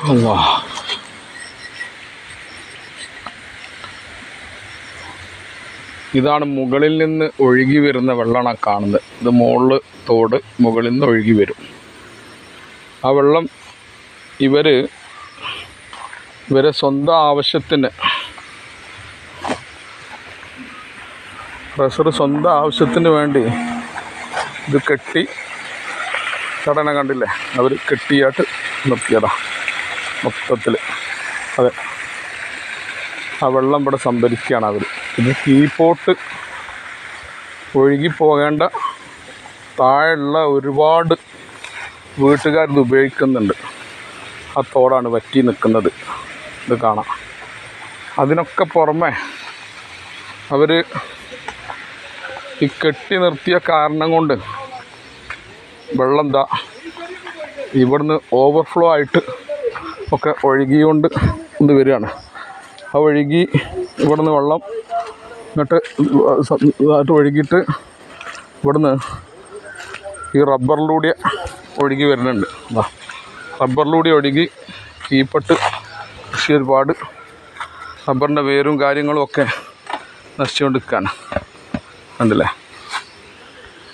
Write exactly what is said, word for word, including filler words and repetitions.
അല്ലാ, ഇതാണ് മുകളിൽ നിന്ന് ഒഴുകി വരുന്ന വെള്ളമാണ് കാണുന്നത്. ഇത് മുകളിൽ തോട്, മുകളിൽ നിന്ന് ഒഴുകി വരും. ആ വെള്ളം ഇവർ ഇവരെ സ്വന്തം ആവശ്യത്തിന്, പ്രഷർ സ്വന്തം ആവശ്യത്തിന് വേണ്ടി ഇത് കെട്ടി, കടന കണ്ടില്ലേ, അവർ കെട്ടിയായിട്ട് നിർത്തിയതാ മൊത്തത്തിൽ. അതെ, ആ വെള്ളം ഇവിടെ സംഭരിക്കുകയാണ് അവർ. ഇത് കീഴ്പോട്ട് ഒഴുകി പോകേണ്ട താഴെയുള്ള ഒരുപാട് വീട്ടുകാരിത് ഉപയോഗിക്കുന്നുണ്ട്. ആ തോടാണ് വറ്റി നിൽക്കുന്നത്, ഇത് കാണാം. അതിനൊക്കെ പുറമെ അവർ ഈ കെട്ടി നിർത്തിയ കാരണം കൊണ്ട് വെള്ളം എന്താ ഇവിടുന്ന് ഓവർഫ്ലോ ആയിട്ട് ഒക്കെ ഒഴുകിക്കൊണ്ട് ഇത് വരികയാണ്. ആ ഒഴുകി ഇവിടുന്ന് വെള്ളം ഇങ്ങോട്ട് ഇതായിട്ട് ഒഴുകിയിട്ട് ഇവിടുന്ന് ഈ റബ്ബറിലൂടെ ഒഴുകി വരുന്നുണ്ട്. റബ്ബറിലൂടെ ഒഴുകി കീഴ്പെട്ട് കൃഷി ഒരുപാട് റബ്ബറിൻ്റെ വേരും കാര്യങ്ങളും ഒക്കെ നശിച്ചുകൊണ്ടിരിക്കുകയാണ്. കണ്ടില്ലേ?